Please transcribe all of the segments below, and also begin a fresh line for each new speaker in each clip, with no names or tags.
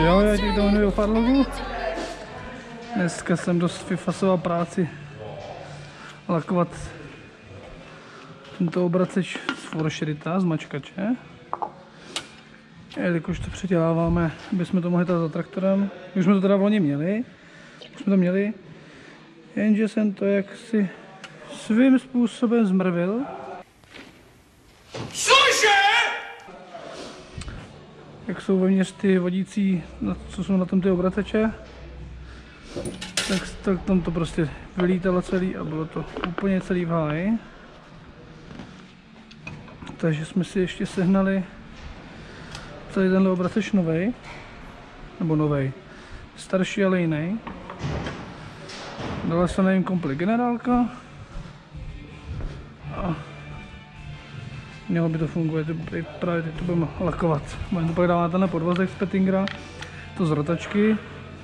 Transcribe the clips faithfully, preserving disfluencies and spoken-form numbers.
Jo, já ti to jmenuji Farlovu. Dneska jsem dost vyfasoval práci lakovat tento obraceč z Forscherita, z mačkače. Jelikož to předěláváme, aby jsme to mohli dát za traktorem. Už jsme to teda v loni měli. Už jsme to měli. Jenže jsem to jaksi svým způsobem zmrvil.
Cože?
Jak jsou vevnitř ty vodící, co jsou na tom ty obraceče, tak, tak tam to prostě vylítalo celý a bylo to úplně celý v háji. Takže jsme si ještě sehnali celý tenhle obraceč novej, nebo novej, starší, ale jiný. Dala se na něm komplet generálka a mělo by to fungovat, právě teď to budeme lakovat. Budeme to pak dávat tenhle podvozek z Pettingera, to z rotačky.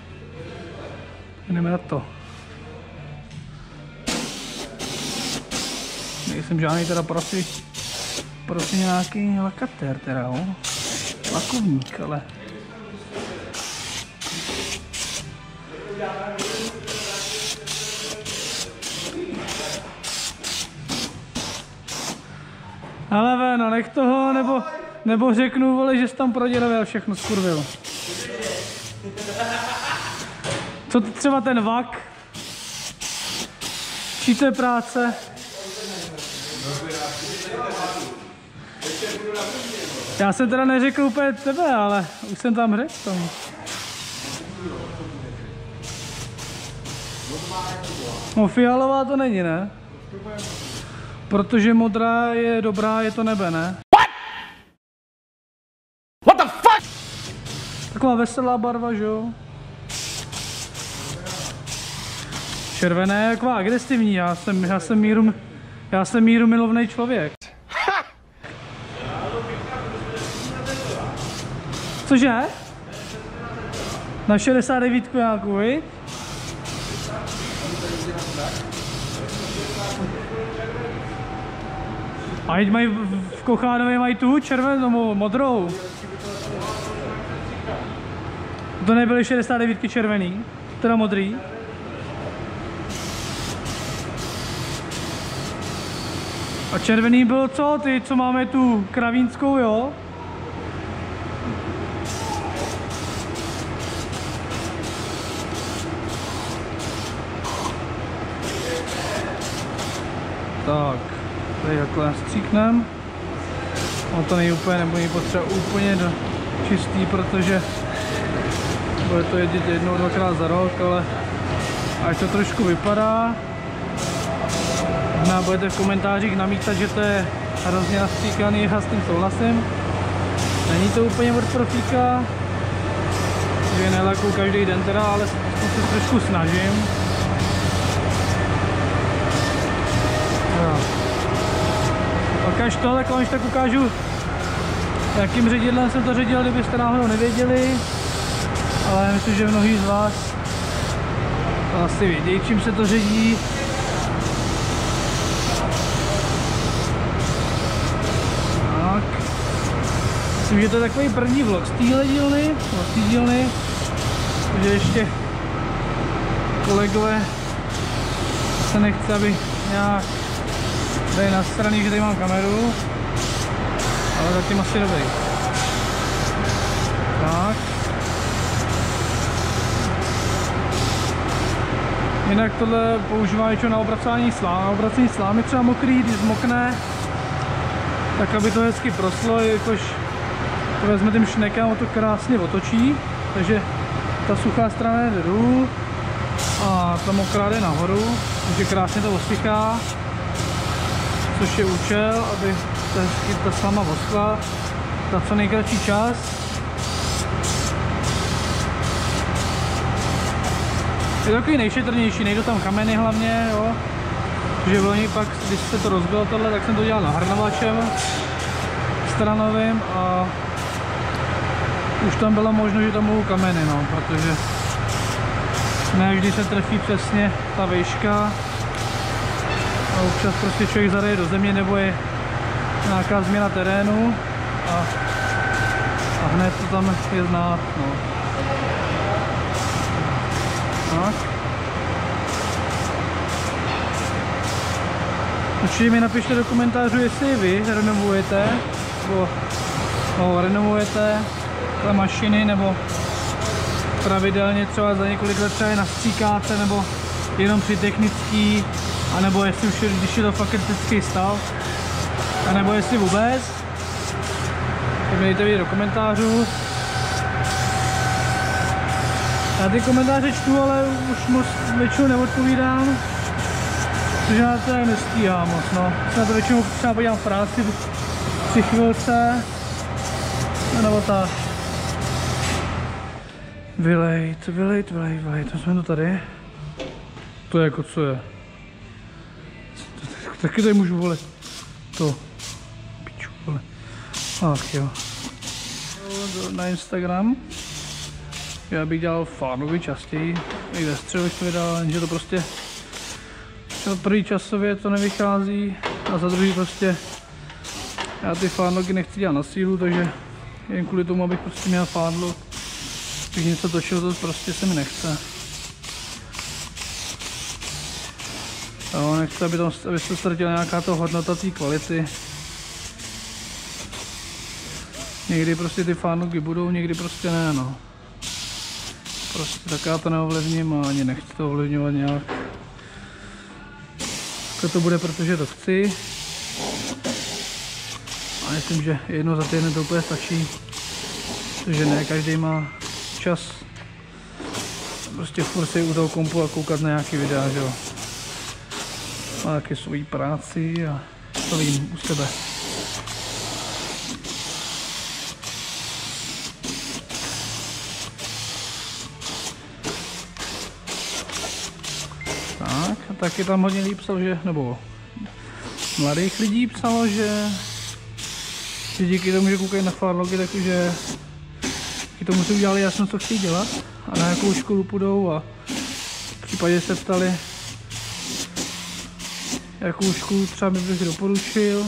Jdeme na to. Nejsem žádný teda profi, profi nějaký lakatér teda, jo. Lakovník, ale ale ven, nech toho, nebo, nebo řeknu, vole, že jsi tam prodělal všechno, skurvil. Co to třeba ten vak? Čí to je práce? Já jsem teda neřekl úplně tebe, ale už jsem tam řekl tomu. No fialová to není, ne? Protože modrá je dobrá, je to nebe, ne?
What? What the fuck?
Taková veselá barva, že jo? Červené je taková agresivní, já jsem, já jsem míru, já jsem míru milovný člověk. Cože? Na šedesát devět nějakou, viď? A teď mají v Kochánově mají tu červenou, modrou. To nebyly šedesát devět červený, teda modrý. A červený byl co? Ty, co máme tu kravínskou, jo? Tak, tady takhle stříknem. No to není úplně, nebo není potřeba úplně do čistý, protože bude to jezdit jednou, dvakrát za rok, ale až to trošku vypadá. Možná budete v komentářích namítat, že to je hrozně nastříkaný, já s tím souhlasím. Není to úplně od profíka, že nelakuju každý den teda, ale se trošku snažím. Pak až to, tak vám tak ukážu, jakým ředidlem jsem to ředil, kdybyste náhodou nevěděli. Ale myslím, že mnohí z vás to asi vědí, čím se to ředí. Tak. Myslím, že to je takový první vlog z téhle dílny, z té dílny, protože ještě kolegové se nechce, aby nějak tady na straně, že tady mám kameru, ale zatím asi dobrý. Tak. Jinak tohle používá něco na obracání slám. Na obracení slámy třeba mokrý, když zmokne, tak aby to hezky proslo, jakož to vezme tím šnekem a to krásně otočí, takže ta suchá strana jde dolů a ta mokrá jde nahoru, takže krásně to osychá. Což je účel, aby ta, ta sláma voskla za co nejkratší čas. Je takový nejšetrnější, nejdou tam kameny hlavně, jo. Takže oni pak, když se to rozbilo tohle, tak jsem to dělal nahrnovačem stranovým a už tam bylo možno, že tam budou kameny, no, protože ne vždy se trefí přesně ta výška. A občas prostě člověk zareje do země nebo je nějaká změna terénu a, a hned to tam je znát. No. Tak. Určitě mi napište do komentářů, jestli vy renovujete, nebo no, renovujete tyhle mašiny, nebo pravidelně třeba za několik let třeba je nastříkáte, nebo jenom při technický, anebo jestli už je, když je to fakt kritický stav, anebo jestli vůbec. Tak mi dejte vidět do komentářů. Já ty komentáře čtu, ale už moc většinou neodpovídám, protože já to nestíhám moc, no. Se na to většinou třeba podívám v práci při chvilce, nebo tak. Vylejt, vylejt, vylejt, vylejt, to jsme to tady. To je jako co je. Taky tady můžu volit. To. Piču, vole. Ach jo. Na Instagram. Já bych dělal fánovi častěji. I ve středu to vydal, jenže to prostě první časově to nevychází a za druhý prostě já ty fánlogy nechci dělat na sílu, takže jen kvůli tomu, abych prostě měl fánlog. Když něco točil, to prostě se mi nechce. Jo, nechci, aby, tam, aby se ztratila nějaká to hodnota té kvality. Někdy prostě ty fánlogy budou, někdy prostě ne, no. Prostě tak já to neovlivním a ani nechci to ovlivňovat nějak. Tak to bude, protože to chci. A myslím, že jednou za týden to úplně stačí. Protože ne každý má čas prostě furt si u toho kompu a koukat na nějaký videa, že jo. Má taky svoji práci a to vím u sebe. Tak, a taky tam hodně lidí psal, že, nebo mladých lidí psalo, že, že díky tomu, že koukají na fánlogy, takže díky tomu si udělali jasno, co chtějí dělat a na jakou školu půjdou a v případě se ptali, jakou školu třeba bych doporučil.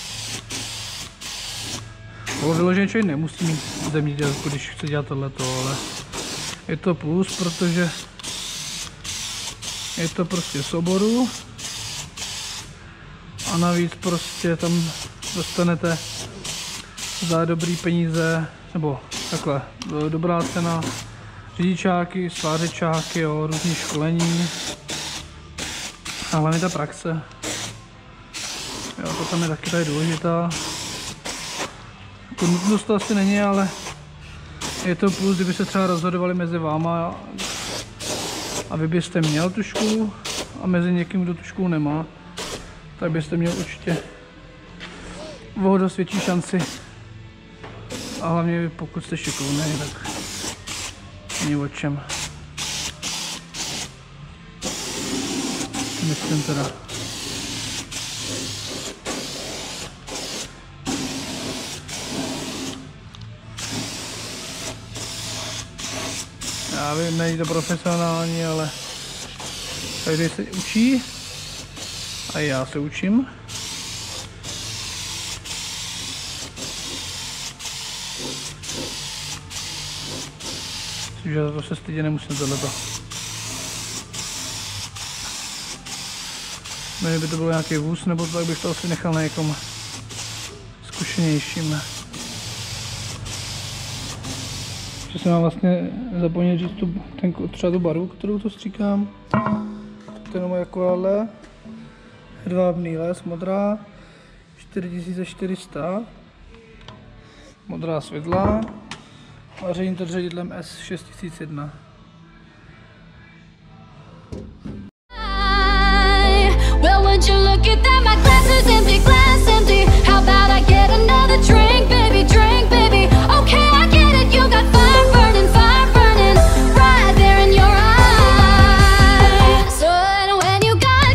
Bylo vyloženě, že člověk nemusí mít zemědělku, když chce dělat tohleto, ale je to plus, protože je to prostě z oboru a navíc prostě tam dostanete za dobrý peníze, nebo takhle, dobrá cena, řidičáky, svářečáky, jo, různý školení a hlavně ta praxe. Jo, to tam je taky tady důležitá. Jako nutnost to asi není, ale je to plus, kdyby se třeba rozhodovali mezi váma a vy byste měl tu školu a mezi někým, kdo tu školu nemá, tak byste měl určitě o dost větší šanci. A hlavně pokud jste šikovný, tak není o čem. Myslím teda. Já vím, není to profesionální, ale každý se učí a já se učím. Myslím, že za to se stydět nemusím tohleto. Kdyby to bylo nějaký vůz, nebo tak bych to asi nechal na někom zkušenějším. Že jsem vám vlastně zapomněl říct tu, ten, třeba tu barvu, kterou to stříkám. To je jenom jako ale hedvábný les, modrá, čtyři tisíce čtyři sta, modrá světla a ředím to ředidlem S šest tisíc jedna.
Well, would you look at that? My glass is empty, glass empty. How about I get another drink, baby, drink, baby. Okay, I get it, you got fire burning, fire burning right there in your eyes. So when you got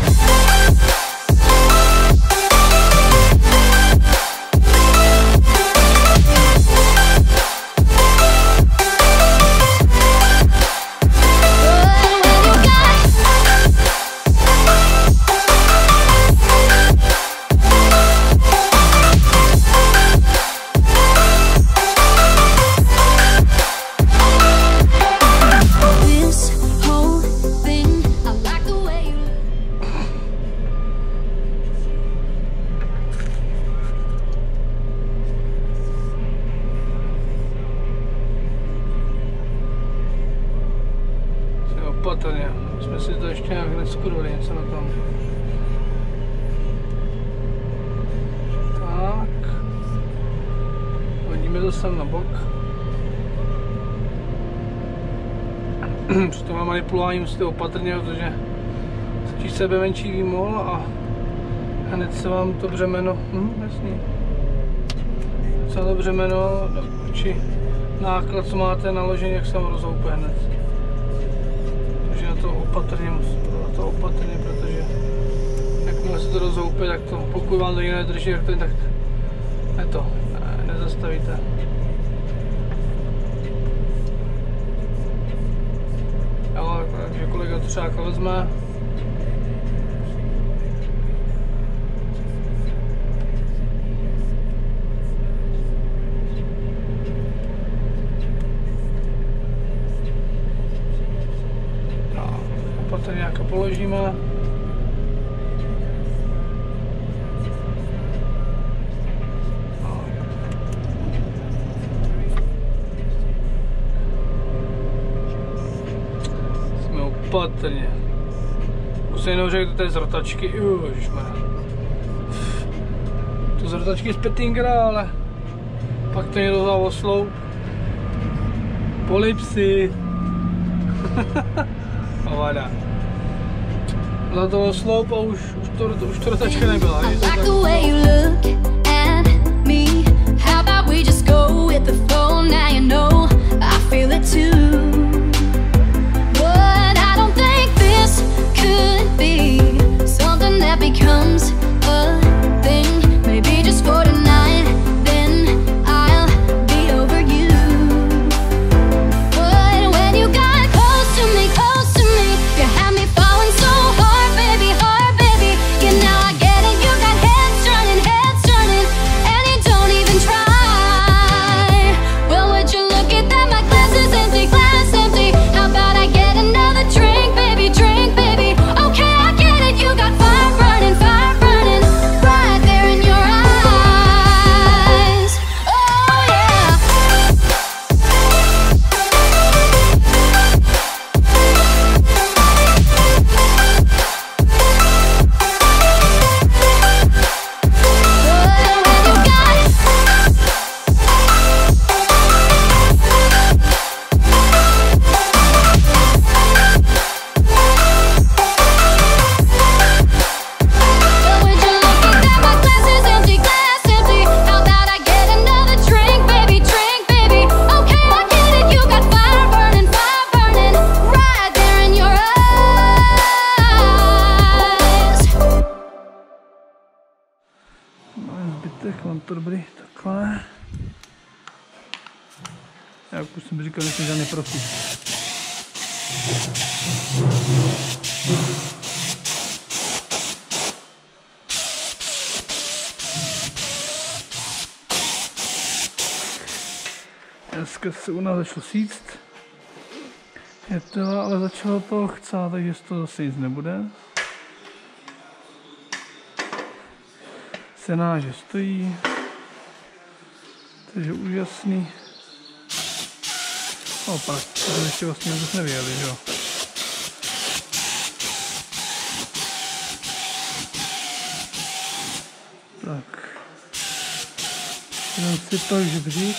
when you got
neskurvili něco na tom. Tak. Hodíme to sem na bok. Při tomhle manipulování musíte opatrně, protože stačí sebe menší výmol a hned se vám to břemeno, hm, jasný. Celé to břemeno, či náklad, co máte naložený, jak se vám rozhoupe hned. Takže na to opatrně, na to opatrně, protože jakmile se to rozhoupe, tak to, pokud vám to jiné nedrží, tak to, tak ne to, ne, nezastavíte. Jo, takže kolega to třeba vezme. Opatrně nějaká položíme. Opatrně. Musím jenom říct, že to je z rotačky. Ježišmarja. To z rotačky z Pettingera, ale pak to někdo za oslou. Polipsy. Ovada. Za to osloup a už, už, to, už to rotačka nebyla.
Could be something that becomes a thing. Maybe just for tonight, then I'll be over you. But when you got close to me, close to me, you had me falling so hard, baby, hard, baby. Yeah, now I get it, you got heads turning, heads turning, and you don't even try. Well, would you look at that, my glass is empty, glass empty. How about I get another drink, baby, drink, baby. Okay, I get it, you got fire burning, fire burning, right there in your eyes. Oh yeah.
Zbytek mám to dobrý, takhle. Jak už jsem říkal, nejsem žádný profi. Dneska se u nás začalo síct. Je to, ale začalo to chcát, takže z toho zase nic nebude. Senáže stojí, takže úžasný. No, pak to ještě vlastně vůbec nevěděli, že jo. Tak. Jenom si to žebřík.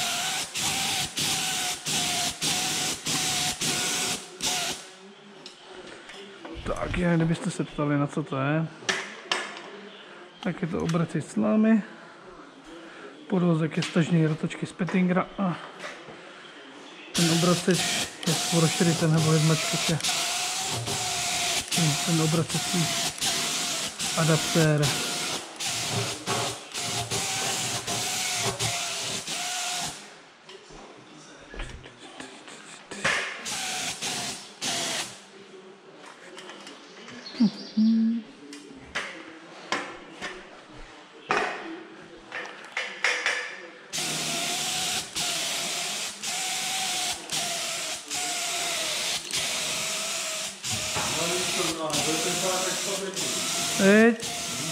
Tak, jen kdybyste se ptali, na co to je. Tak je to obrací slámy, podvozek je stažný rotačky z Pettingera a ten obraceč je z Foršeriten nebo jednačky, ten, ten obracecí adaptér. Teď.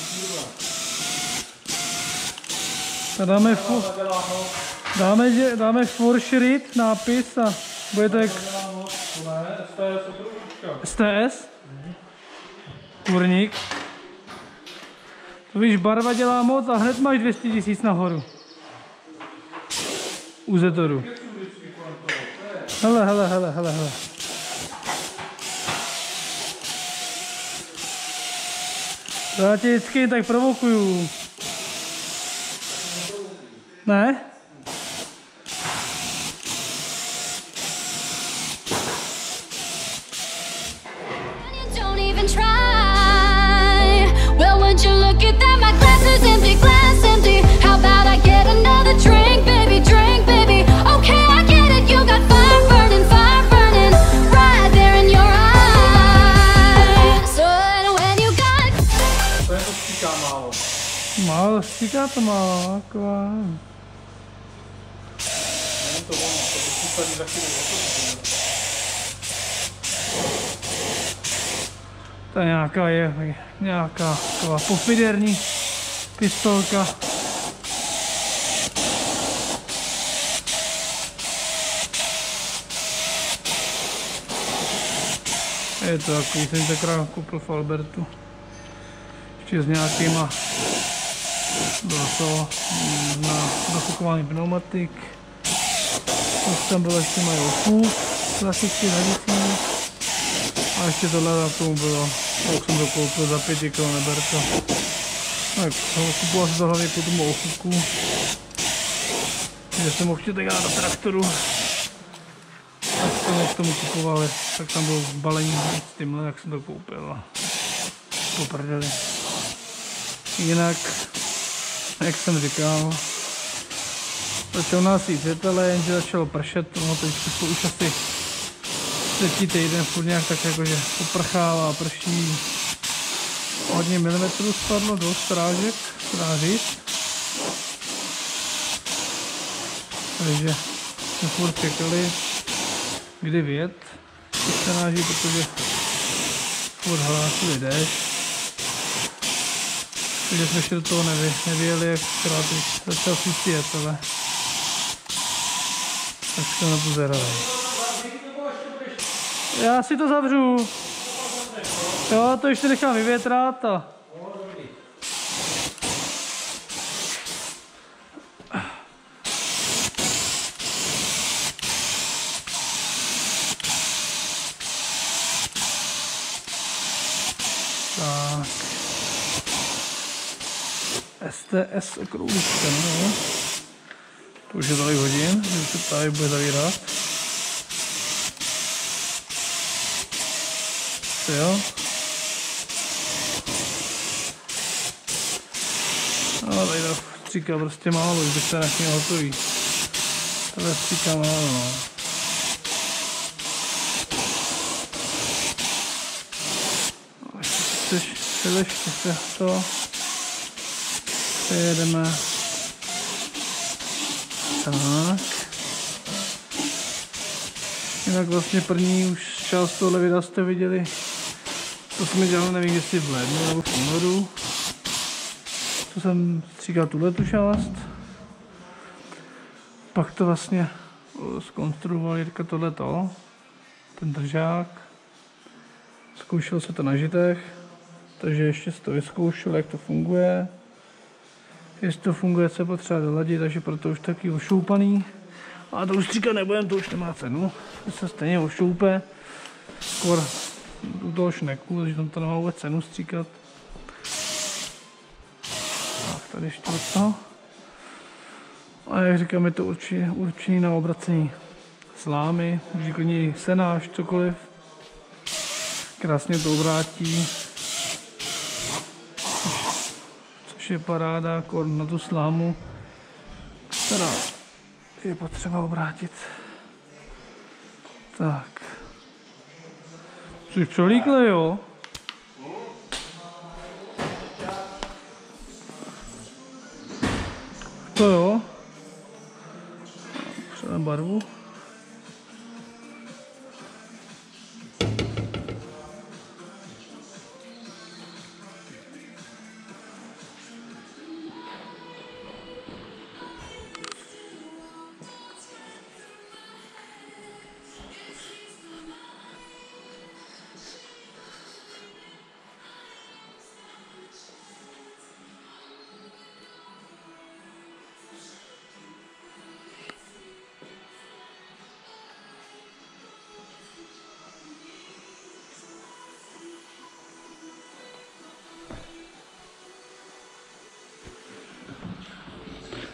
Dáme, dáme, dáme Foršerit nápis a bude to jak S T S. kurník. To víš, barva dělá moc a hned máš dvě stě tisíc nahoru. U Zetoru. Hele, hele, hele, hele, hele. To já tě vždycky tak provokuju. Ne?
Don't even try. Well, would you look at that? My glass is empty, glass empty. How about I get another drink, baby, drink, baby. Okay, I get it. You got fire burning, fire burning right there in your eyes. So when you got
To je to stříká málo.
Málo, stříká to málo, taková.
Není to ono, to by případně za chvíli o to.
To je nějaká, je, nějaká taková pofiderní pistolka. Je to takový, jsem tenkrát koupil v Albertu. Ještě s nějakýma, bylo to na nafukovaný pneumatik. Už tam bylo ještě mají fuk, klasicky hadicí. A ještě tohle na tomu bylo, jak jsem to koupil za pět kilo, neber to. Tak, kupoval jsem to hlavně po tomu ofuku. Že jsem ho chtěl tak dát do traktoru. Tak jsem ho k tomu kupoval, tak tam bylo balení s tímhle, jak jsem to koupil. A po prdeli. Jinak, jak jsem říkal, začal nás jít světele, jenže začalo pršet, no teď jsou už asi třetí týden furt nějak tak jakože poprchává, prší. Hodně milimetrů spadlo do strážek, strážit. Takže jsme furt čekali, kdy vyjet ty stráži, protože furt hlásili déšť. Takže jsme ještě do toho nevy, nevěděli, jak krát začal sustět, ale tak jsme na to zerali. Já si to zavřu. Jo, to ještě nechám vyvětrat a... Tak. S T S okrouhlíčka, no. To už je tolik hodin, že se tady bude zavírat. Jo. No, tady to stříká prostě málo, už bych se nechměl hotový. Tohle stříká málo, no. No, ještě chceš, ještě se to přejedeme. Tak. Jinak vlastně první už část tohle videa jste viděli. To jsme dělali, nevím jestli v lednu nebo v únoru. To jsem stříkal tuhle tu část. Pak to vlastně zkonstruoval Jirka tohleto. Ten držák. Zkoušel se to na žitech. Takže ještě si to vyzkoušel, jak to funguje. Jestli to funguje, se potřeba doladit, takže proto už taky ošoupaný. A to už stříkat nebudem, to už nemá cenu. To se stejně ošoupe. Skoro u toho šneku, takže tam to nemá vůbec cenu stříkat. Tak tady ještě od toho. A jak říkám, je to určený, určený na obracení slámy, může klidně senáš, cokoliv. Krásně to obrátí. Což je paráda, jako na tu slámu, která je potřeba obrátit. Tak. Jsi přolíkli, jo? To jo. Třeba barvu.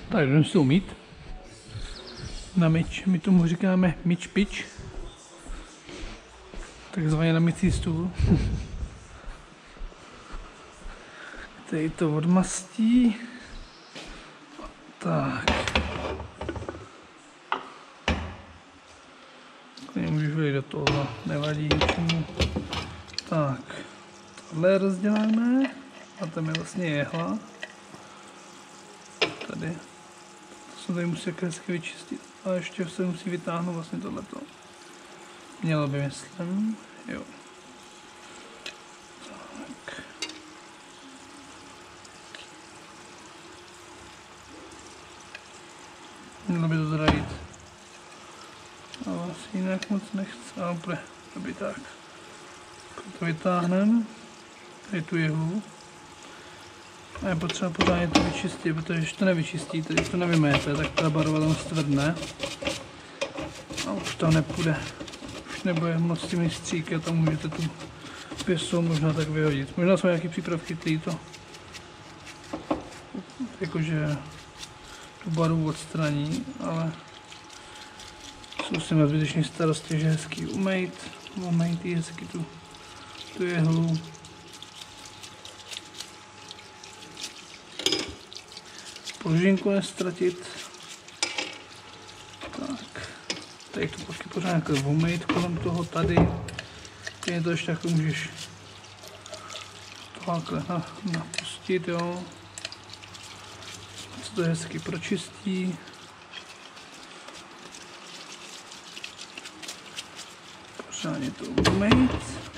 Tak jdeme si to umýt. Na myč, my tomu říkáme myč pič. Takzvaně na mycí stůl. Tady to odmastí. Tak. Můžeš vylít do toho, nevadí ničemu. Tak. Tohle rozděláme. A tam je vlastně jehla. Tady. To se tady musí hezky vyčistit. A ještě se musí vytáhnout vlastně tohleto. Mělo by, myslím. Jo. Tak. Mělo by to teda jít. Ale asi jinak moc nechce. Ale bude, aby tak. To vytáhneme. Tady tu jehlu. A je potřeba pořádně to vyčistit, protože když to nevyčistíte, když to nevymejete, tak ta barva tam stvrdne. A už to nepůjde. Už nebude moc s těmi stříky, tam můžete tu pěsou možná tak vyhodit. Možná jsou nějaké přípravky, které to jakože tu barvu odstraní, ale jsou si na zbytečné starosti, že hezky umejt, umejt jí hezky tu, tu jehlu. Pružinku nestratit. Tak. Tady to taky pořád jako umýt kolem toho tady. Tady to ještě jako můžeš tohle napustit, jo. Co to hezky pročistí. Pořádně to umýt.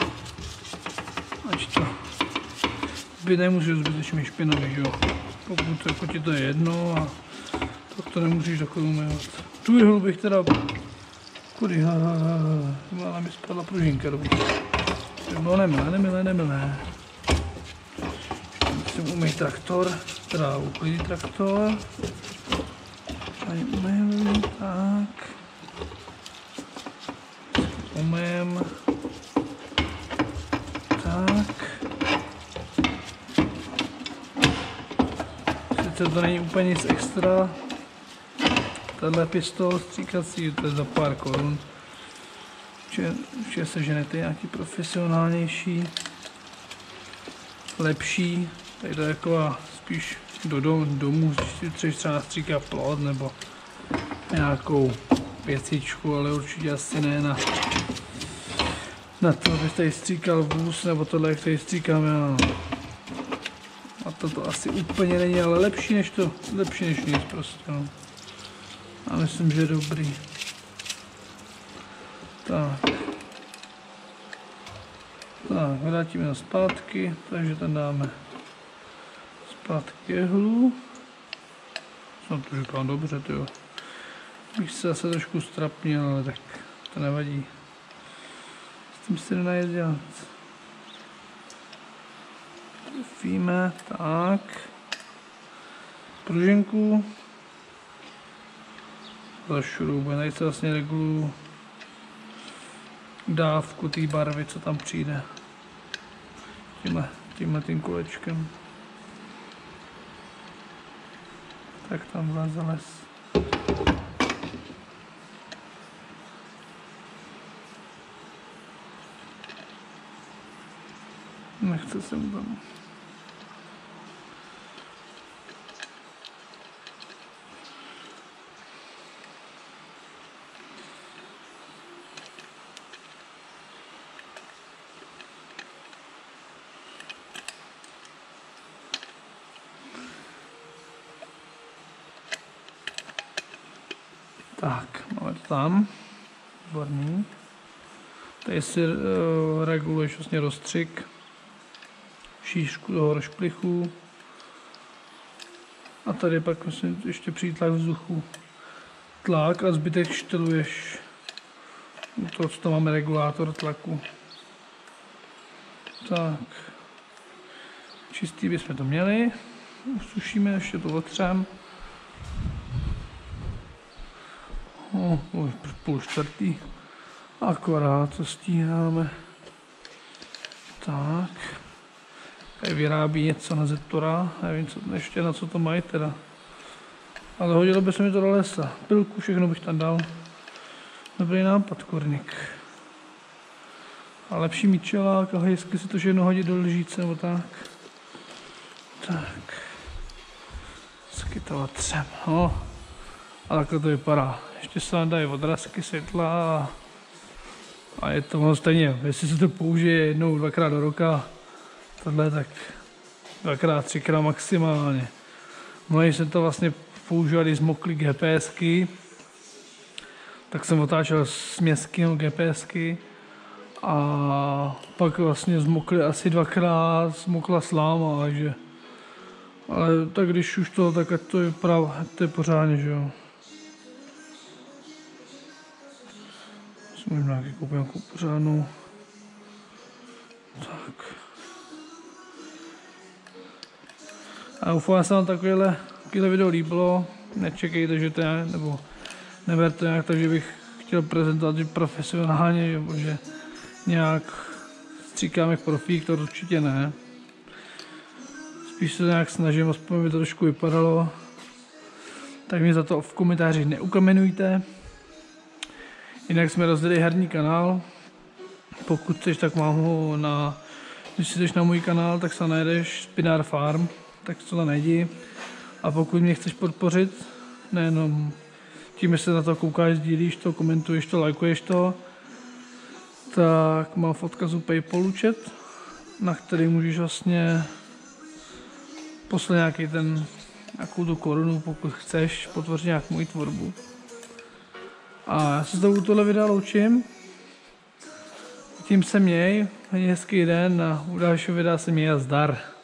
Ať to by nemůže zbytečně špinavý, jo. Pokud jako ti to je jedno, a tak to nemůžeš takhle umývat. Tu jehlu bych teda... Kudy, ha, ha, ha, mála mi spadla pružinka rovně. To bylo nemilé, nemilé, nemilé. Musím umýt traktor, teda uklidit traktor. Tady umývím, tak. Umýjem. Tak. To není úplně nic extra. Tahle pistol stříkací, to je za pár korun. Určitě se ženete nějaký profesionálnější, lepší. Tady to je jako spíš do dom, domů, když třeba stříká plot nebo nějakou věcičku, ale určitě asi ne na, na to, abych tady stříkal vůz, nebo tohle, jak tady stříkám já. A toto asi úplně není, ale lepší než to, lepší než nic prostě, no. A myslím, že je dobrý. Tak. Tak, vrátíme ho zpátky, takže tam dáme zpátky jehlu. Jsem to říkal dobře, to jo. Bych se zase trošku strapnil, ale tak to nevadí. S tím se nedá dělat. Víme, tak, pružinku zašroubujeme, tady se vlastně reguluju dávku té barvy, co tam přijde tímhle, tímhle tím kolečkem, tak tam vleze les. Nechce se mu tam. Tak, máme to tam. Výborný. Tady si uh, reguluješ vlastně rozstřik, šířku toho rozplichu. A tady pak vlastně ještě přítlak vzduchu. Tlak a zbytek šteluješ. To, co tam máme regulátor tlaku. Tak. Čistý bychom to měli. Usušíme, ještě to otřem. Oh, už půl čtvrtý. Akorát to stíháme. Tak. Tady vyrábí něco na Zetora. Nevím, co, ještě na co to mají teda. Ale hodilo by se mi to do lesa. Pilku, všechno bych tam dal. Dobrý nápad, kurník. A lepší mít čelák a hejsky si to všechno hodit do lžíce nebo tak. Tak. Skytovat třem. No. A takhle to vypadá. Ještě se nám dají odrazky světla a, a je to ono stejně. Jestli se to použije jednou, dvakrát do roka, tohle tak dvakrát, třikrát maximálně. Mnohdy jsem to vlastně používal, když zmokly GPSky, tak jsem otáčel směsky nebo GPSky a pak vlastně zmokly asi dvakrát, zmokla sláma, takže ale tak když už to, tak ať to je, prav, to je pořádně, že jo. Možná nějaký koupit nějakou pořádnou. Tak. A doufám, že se vám takovéhle, takovéhle video líbilo. Nečekejte, že to je, nebo neberte nějak tak, že bych chtěl prezentovat že profesionálně, nebo že nějak stříkám jak profík, to určitě ne. Spíš se nějak snažím, aspoň by to trošku vypadalo. Tak mě za to v komentářích neukamenujte. Jinak jsme rozdělili herní kanál. Pokud chceš, tak mám ho na... Když si jdeš na můj kanál, tak se najdeš Spinar Farm, tak to tam najdi. A pokud mě chceš podpořit, nejenom tím, že se na to koukáš, sdílíš to, komentuješ to, lajkuješ to, tak mám v odkazu PayPal účet, na který můžeš vlastně poslat nějaký ten, nějakou tu korunu, pokud chceš podpořit nějak moji tvorbu. A já se znovu tohle videa loučím. Tím se měj, hezký den a u dalšího videa se měj a zdar.